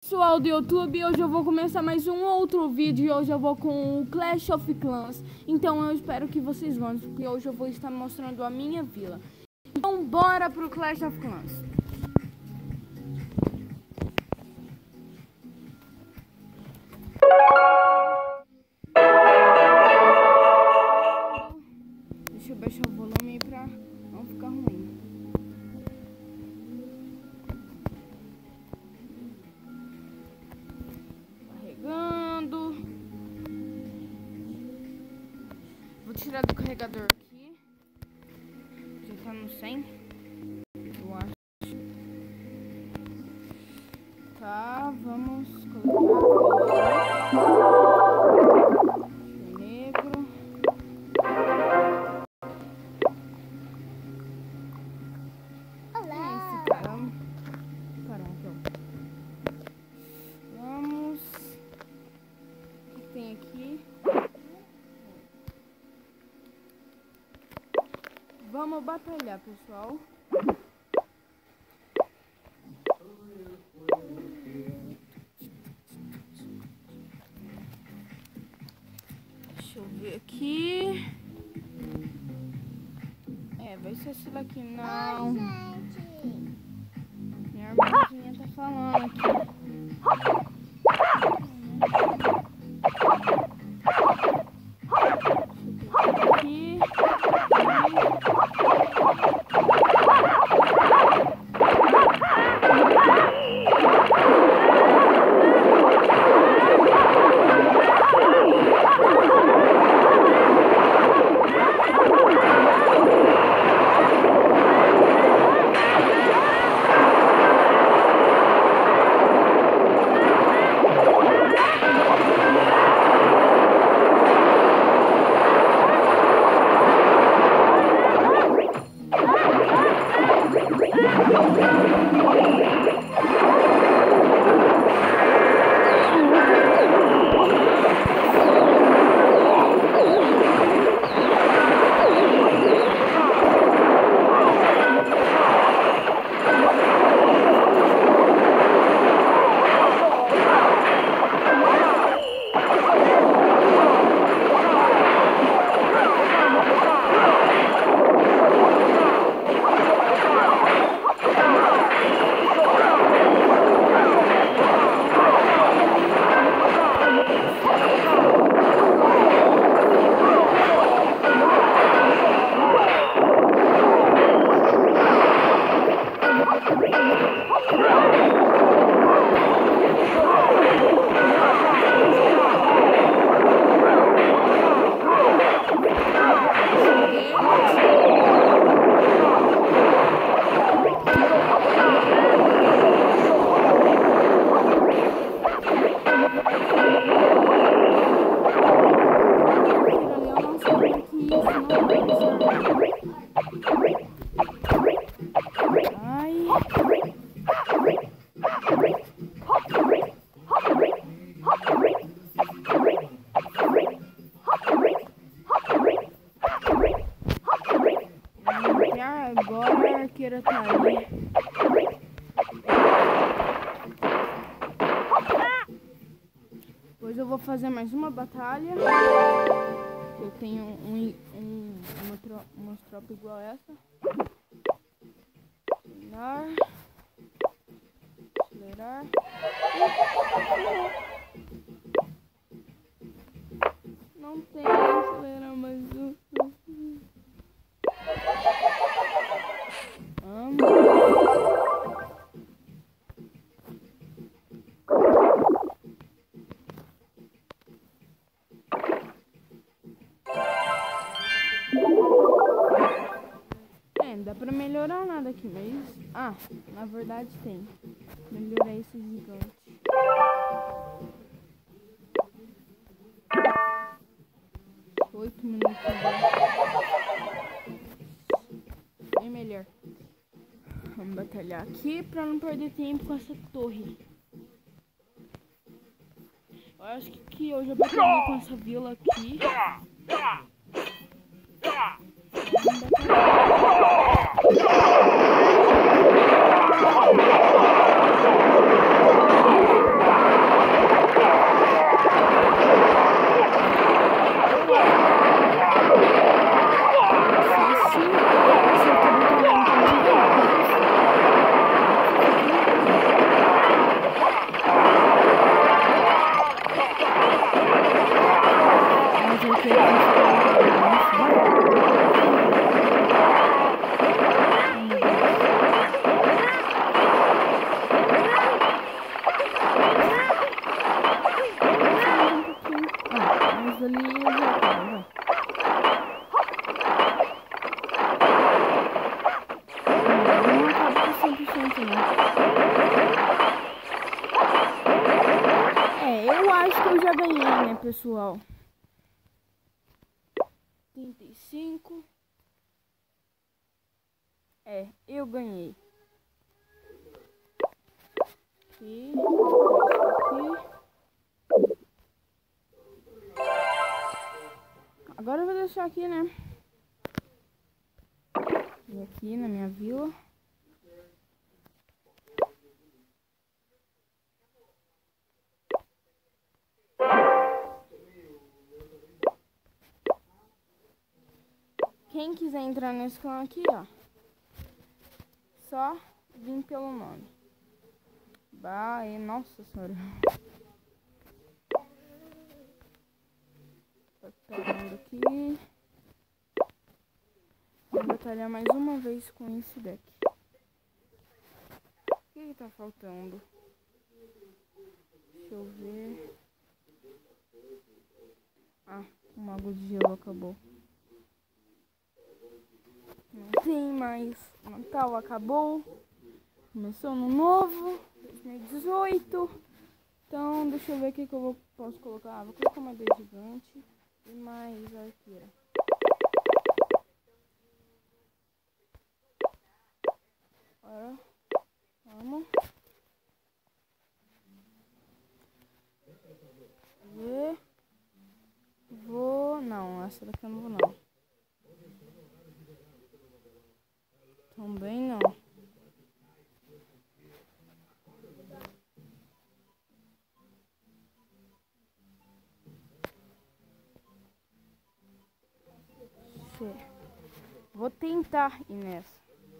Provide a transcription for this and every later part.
Pessoal do YouTube, hoje eu vou começar mais um outro vídeo e hoje eu vou com o Clash of Clans. Então eu espero que vocês gostem, porque hoje eu vou estar mostrando a minha vila. Então bora pro Clash of Clans. Deixa eu baixar o volume pra não ficar ruim. Vou tirar do carregador aqui. Já tá no 100. Eu acho. Tá, vamos colocar o negro. Olá! Esse cara. Caramba. Vamos. O que tem aqui? Vamos batalhar, pessoal. Deixa eu ver aqui. Vai ser esse daqui, não. Oi, gente! Minha irmãzinha tá falando aqui. Agora a arqueira tá ali. Depois eu vou fazer mais uma batalha. Eu tenho uma tropa igual a essa. Acelerar. Não tem acelerar mais um. Não dá pra melhorar nada aqui, mas... na verdade tem. Melhorar esse gigante. $8 bem melhor. Vamos batalhar aqui pra não perder tempo com essa torre. Eu acho que hoje eu batalhei com essa vila aqui. acho que eu já ganhei, né, pessoal? 35. É, eu ganhei. Aqui. Agora eu vou deixar aqui, né? E aqui na minha vila. Quem quiser entrar nesse clã aqui, ó, só vir pelo nome. Nossa senhora. Tô pegando aqui. Vou batalhar mais uma vez com esse deck. O que tá faltando? Deixa eu ver. Ah, o mago de gelo acabou. Não tem mais. Natal acabou. Começou no novo. 2018. Então, deixa eu ver o que eu posso colocar. Vou colocar uma D gigante e mais arqueira. Agora, vamos. Não, essa daqui eu não vou não. Também não. Vou tentar ir nessa.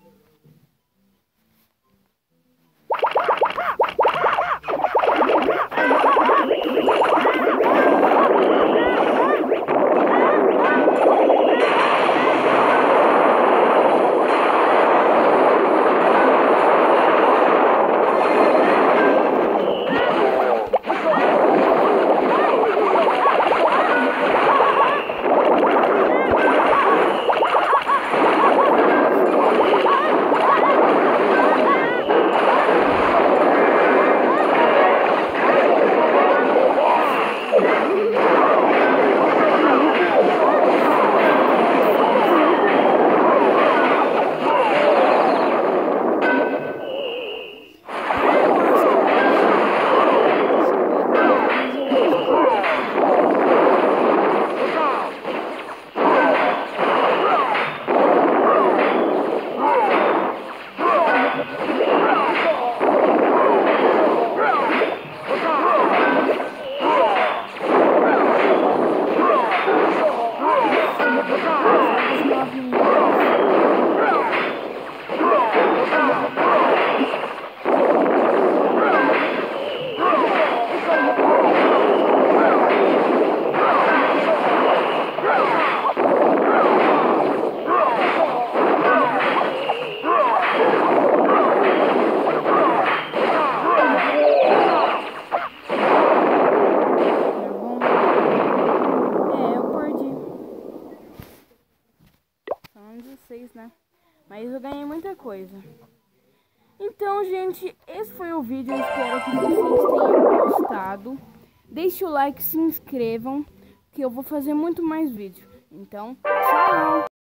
Né? Mas eu ganhei muita coisa. Então, gente, esse foi o vídeo. Eu espero que vocês tenham gostado. Deixe o like, se inscrevam, que eu vou fazer muito mais vídeo. Então, tchau!